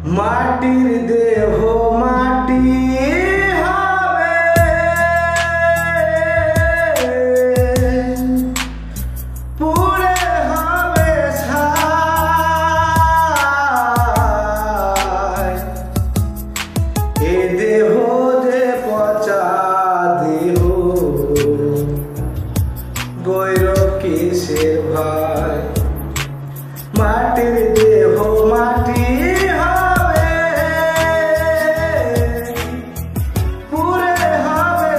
মাটির দেহ মাটি হবে, পুড়ে হবে ছাই। এ দেহ যে পচা দেহ, বৈরব কিসের ভাই। মাটির দেহ মাটি হবে, পুড়ে হবে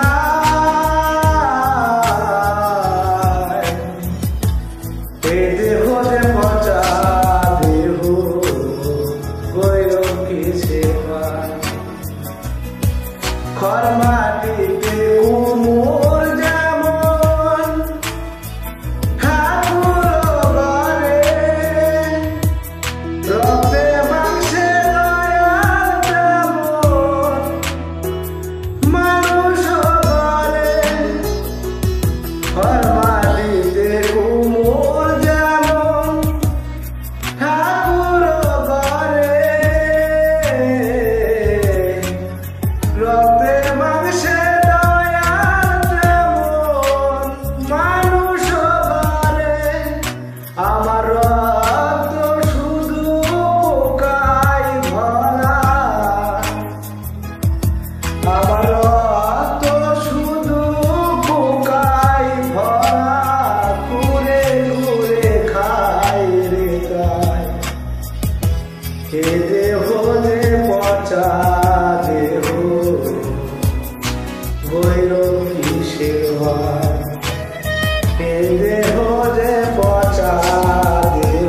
ছাই। এ দেহ যে পচা দেহ, বৈরব কিসের ভাই। খড় মাটিতে কুমোর যেমন, ঠাকুর ঘরে রক্তে মাংসে দয়াল যেমন, মানুষ ঘরে। খড় মাটিতে কুমোর যেমন, ঠাকুর ঘরে রক্তে মাংসে দয়াল যেমন, মানুষ ঘরে। আমার রক্ত শুধু পোকায় ভরা, আমার রক্ত শুধু পোকায় ভরা। ঘুরে ঘুরে খাই রে গায়। এ দেহ যে পচা দেহ, বৈরব কিসের ভাই। এ দেহ যে পচা দেহ,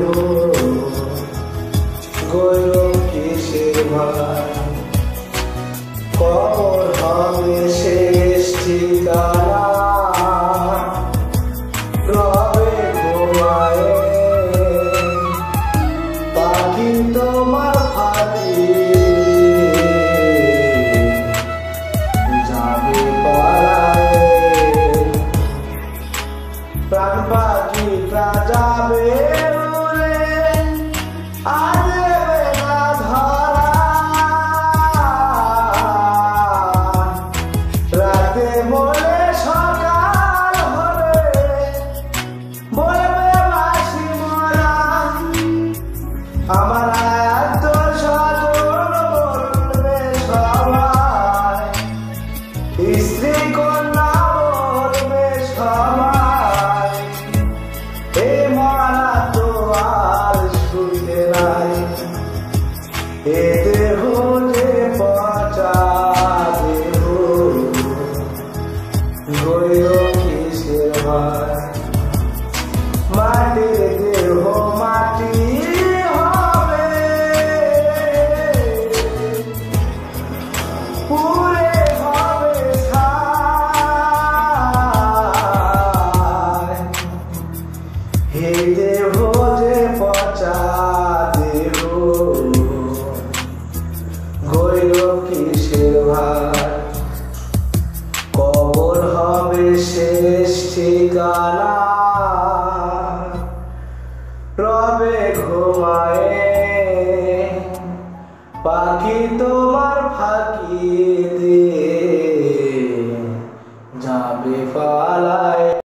বৈরব কিসের ভাই। কবর হবে শেষ ঠিকানা, রবে ঘুমায়ে পাখি তোমার ফাঁকি, যাবে পালায়ে। প্রাণ পাখিটা যাবে উড়ে, আর দেবে না ধরা। রাতে বলে সকাল হলে, বলবে বাসি মরা। আমার আত্মস্বজন বলবে সবাই, স্ত্রী কন্যা বলবে সবাই। এ মরা তো আর শুইতে নাই। এ দেহ যে পচা দেহ, বৈরব কিসের ভাই। মাটির দেহ মাটি হবে, পুড়ে হবে ছাই। হে দেহ যে পচা দেহ, বৈরব কিসের ভাই। কবর হবে শেষ ঠিকানা, রবে ঘুমায়ে পাখি তোমার ফাঁকি দিয়ে, যাবে পালায়ে।